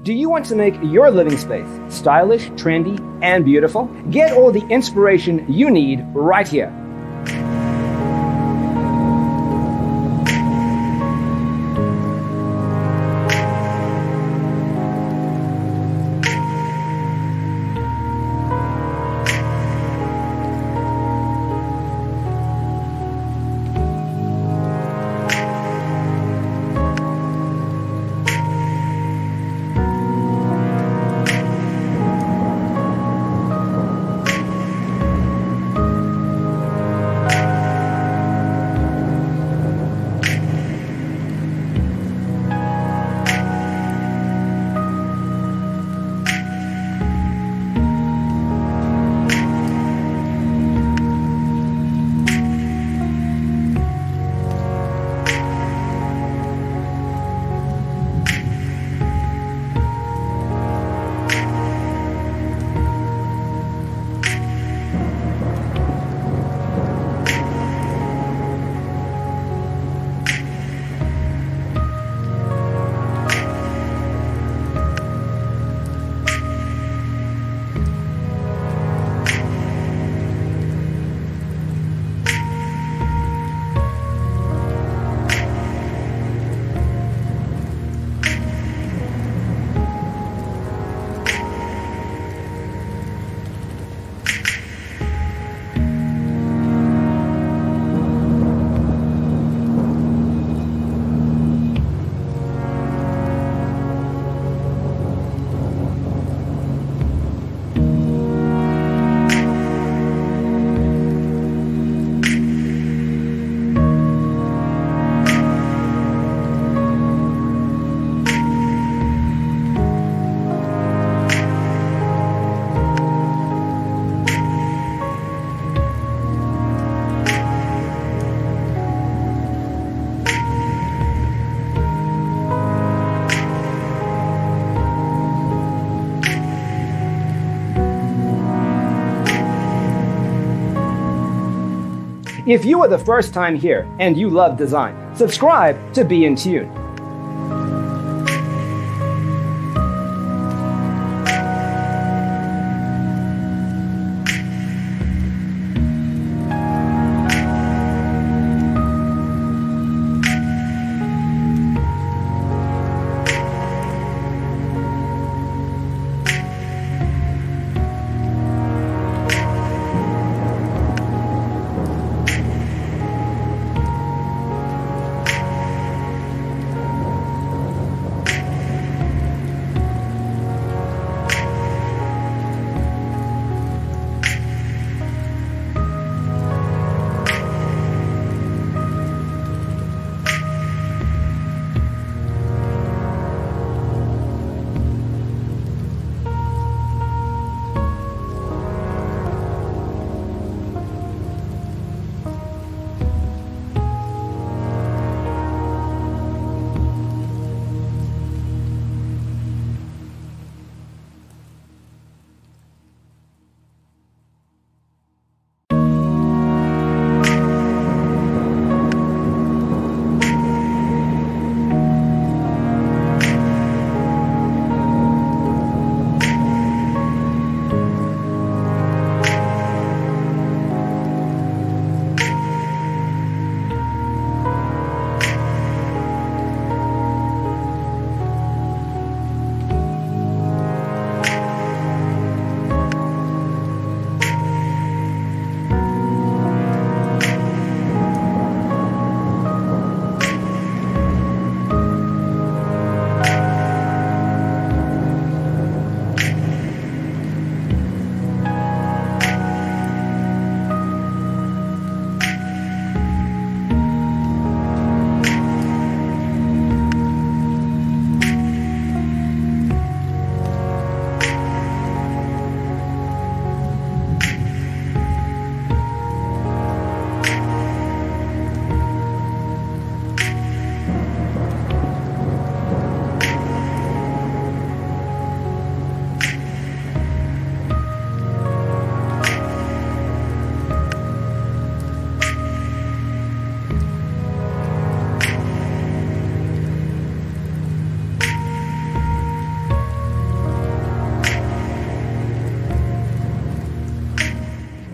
Do you want to make your living space stylish, trendy, and beautiful? Get all the inspiration you need right here. If you are the first time here and you love design, subscribe to Be in Tune.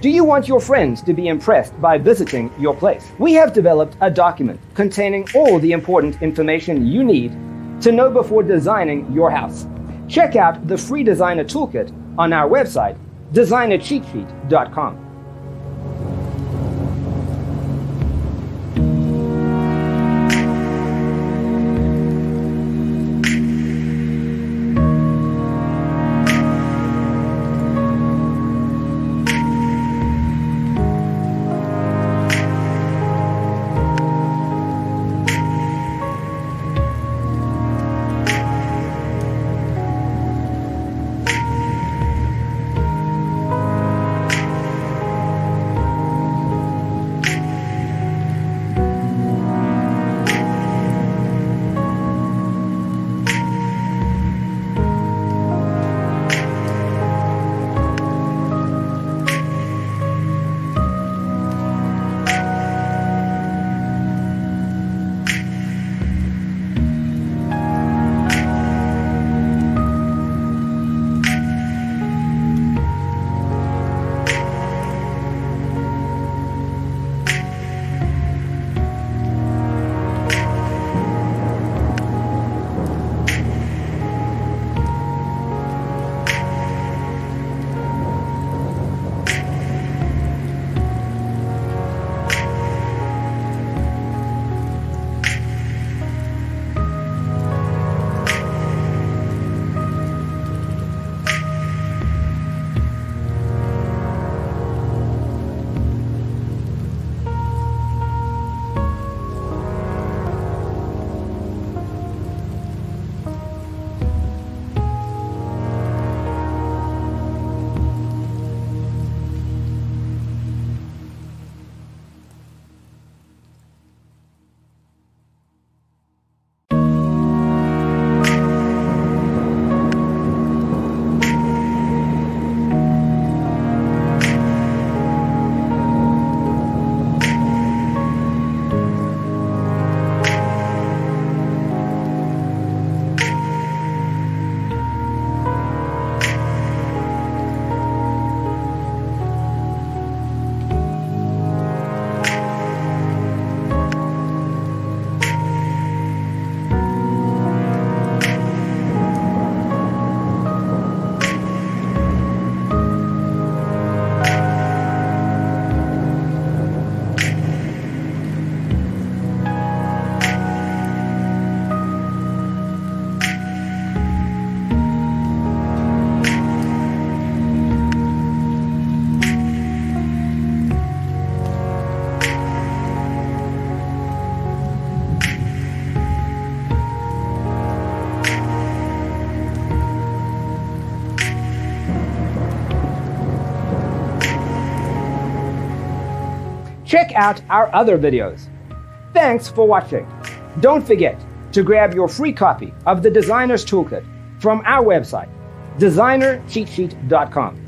Do you want your friends to be impressed by visiting your place? We have developed a document containing all the important information you need to know before designing your house. Check out the free designer toolkit on our website, designercheatsheet.com. Check out our other videos. Thanks for watching. Don't forget to grab your free copy of the Designer's Toolkit from our website, designercheatsheet.com.